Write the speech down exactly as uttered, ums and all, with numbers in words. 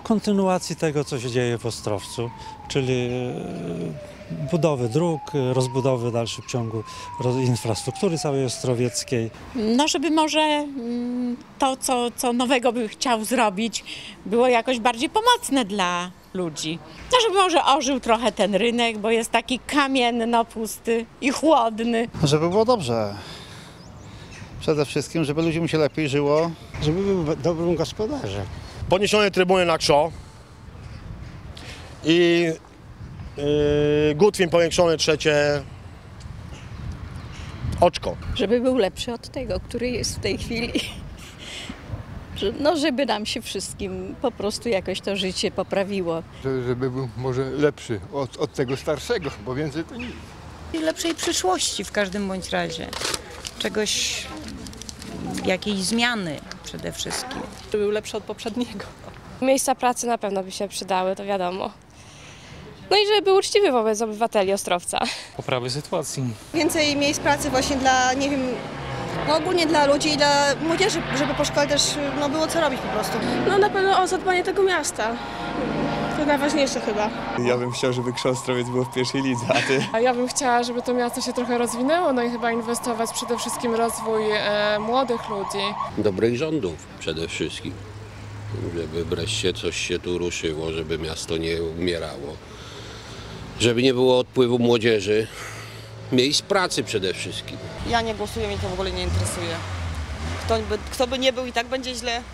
Kontynuacji tego, co się dzieje w Ostrowcu, czyli budowy dróg, rozbudowy w dalszym ciągu infrastruktury całej ostrowieckiej. No, żeby może mm, to, co, co nowego by chciał zrobić, było jakoś bardziej pomocne dla ludzi. No, żeby może ożył trochę ten rynek, bo jest taki kamienno pusty i chłodny. Żeby było dobrze. Przede wszystkim, żeby ludziom się lepiej żyło. Żeby był dobrym gospodarzem. Podniesione trybuny na krzo i yy, Gutwin powiększone trzecie oczko. Żeby był lepszy od tego, który jest w tej chwili. No, żeby nam się wszystkim po prostu jakoś to życie poprawiło. Żeby był może lepszy od, od tego starszego, bo więcej to nic. I lepszej przyszłości w każdym bądź razie. Czegoś, jakiejś zmiany przede wszystkim. Żeby był lepszy od poprzedniego. Miejsca pracy na pewno by się przydały, to wiadomo. No i żeby był uczciwy wobec obywateli Ostrowca. Poprawy sytuacji. Więcej miejsc pracy właśnie dla, nie wiem, no ogólnie dla ludzi i dla młodzieży, żeby po szkole też no, było co robić po prostu. No na pewno o zadbanie tego miasta. To najważniejsze chyba. Ja bym chciał, żeby Ostrowiec było w pierwszej lidze, a ty? A ja bym chciała, żeby to miasto się trochę rozwinęło, no i chyba inwestować przede wszystkim w rozwój e, młodych ludzi. Dobrych rządów przede wszystkim, żeby wreszcie coś się tu ruszyło, żeby miasto nie umierało, żeby nie było odpływu młodzieży, miejsc pracy przede wszystkim. Ja nie głosuję, mnie to w ogóle nie interesuje. Kto by, kto by nie był, i tak będzie źle.